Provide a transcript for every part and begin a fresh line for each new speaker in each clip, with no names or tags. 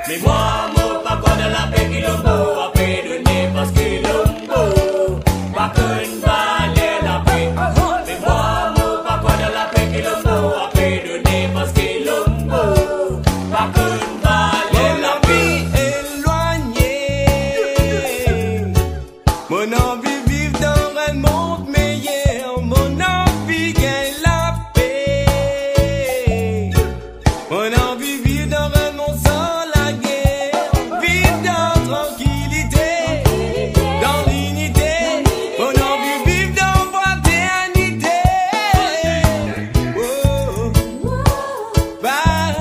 Mais moi, mon pas quoi de la paix qui l'ombo, après donner parce que l'ombo, pas qu'une valeur la paix. Mais moi, mon pas quoi de la paix qui l'ombo, après donner parce que l'ombo, pas qu'une valeur la paix.
Éloigné, mon envie vivre dans un monde meilleur, mon envie gagne la paix, mon envie vivre dans un monde sans la guerre, vivre dans tranquillité, dans l'unité, mon envie vivre dans fraternité. Oh, bah,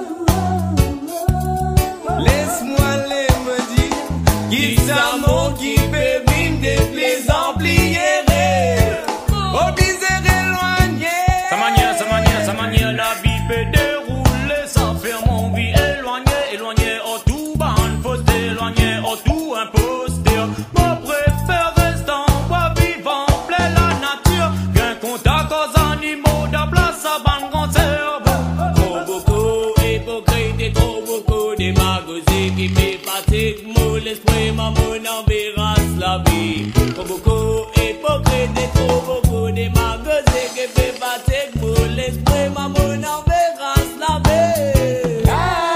laisse-moi les me dire, qui ça mon qui peut vivre des les amplier. Oh, misère éloignée.
Sa manière, la vie peut dérouler, ça fait mon vie éloigné, oh tout ban fausse, éloigné, oh tout imposteur. Moi préfère rester en bois vivant, plein la nature, qu'un contact aux animaux, de place à ban grand cerveau. Trop beaucoup hypocrite et trop beaucoup démagogie qui fait fatigue, mon l'esprit, ma mon enverrasse la vie. Trop beaucoup hypocrite et trop beaucoup démagogie qui fait fatigue, mon l'esprit, ma mon enverrasse la vie.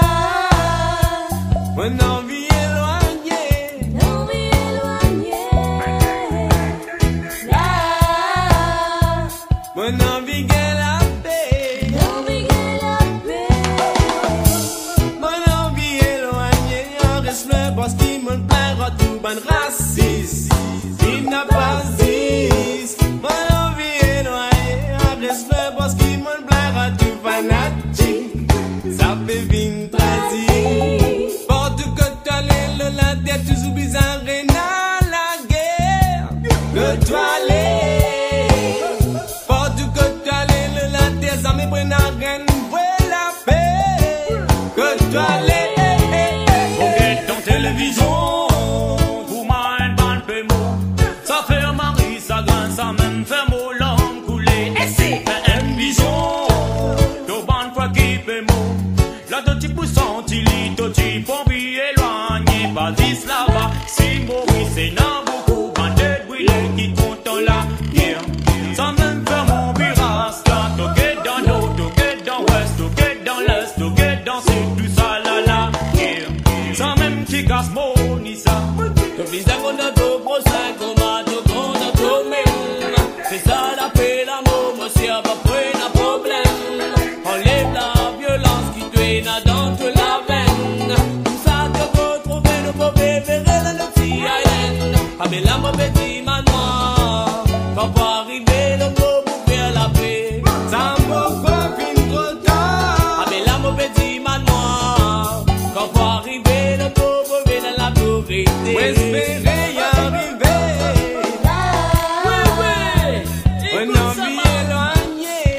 Mon envie éloignée, mon envie gagne la paix, mon envie éloignée, en respect parce qu'il me plaira tout ban raciste, il n'a pas dit. Mon envie éloignée, en respect parce qu'il me plaira tout fanatique, ça fait vine tradie. Partout que t'allais, la tête toujours bizarre et dans la guerre, que toi allais. Partout que t'allais, la tête ça me prenne à graine pour la paix, que toi allais.
Regarde dans télévision, pour moi un ban peu mot. Ça fait mari, ça gagne, ça même fait mot l'homme couler. Et c'est une vision, tout ban fois qui fait mot. Là de type senti, tout type envie éloigné, pas d'Islava. Si Maurice c'est n'a beaucoup, bandé brûlé qui compte dans la guerre. Ça même fait mon virage, là, toqué dans l'eau, toqué dans l'ouest, toqué dans l'est, toqué dans sud, tout ça là la guerre. Ça même qui casse mon Nissa. Que vise qu'on a tout pour ça, qu'on a tout même. C'est ça la paix, l'amour, monsieur, pas prendre un problème. Enlève la violence qui traîne dans toute la veine. Tout ça te retrouver, nous pouvons verrer dans le petit island. Avec la mauvaise manoir, quand va arriver le mot pour faire la paix.
Ça m'a pas fini trop tard.
Avec la mauvaise manoir, quand va arriver le mot pour faire la pauvreté.
Pour espérer y arriver, mon envie éloignée,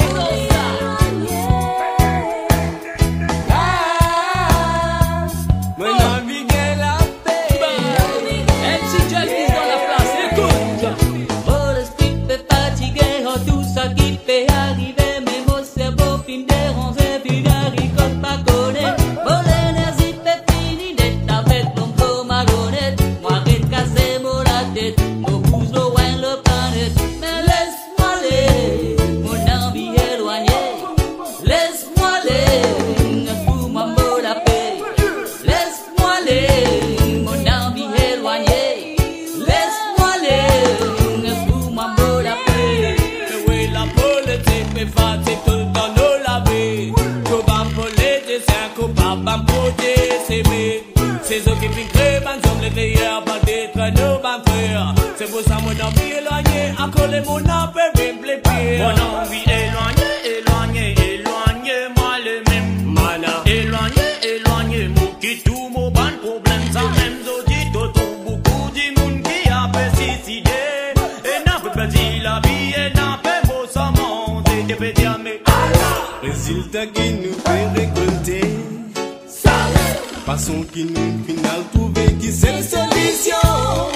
mon envie gagne la paix.
MC Justice dans la place, écoute.
Oh, l'esprit fait fatiguer, oh, tout ça qui fait arriver, mais mon cerveau fin déranger, puis j'arrive pas connaître. Oh, l'énergie fait fini d'être avec mon beau marionnette. Moi, arrête casser mon la tête, au pouce loin le planète. Mais laisse-moi aller, mon envie éloignée. Laisse-moi aller, pour moi, pour la paix. Laisse-moi aller, mon envie éloignée. Laisse-moi aller, pour moi, pour la paix.
Mais oui, la politique fait fatigue tout le temps nous laver. Coupable politique, c'est un coupable à protéger ses mecs. C'est eux qui finissent créer, ben, les meilleurs, pas d'être nos ben frères. C'est pour ça mon envie éloignée, à coller mon envie, même les pires. Mon envie éloignée, moi le même. Mana. Éloigné, moi qui tout mon ban problème, ça même zodi, tout beaucoup de monde qui a fait suicider. Et n'a pas dit la vie, et n'a pas beau sa monde, et te fait dire, mais
Résultat qui nous fait récolter, façon qui nous final trouver qui c'est la solution.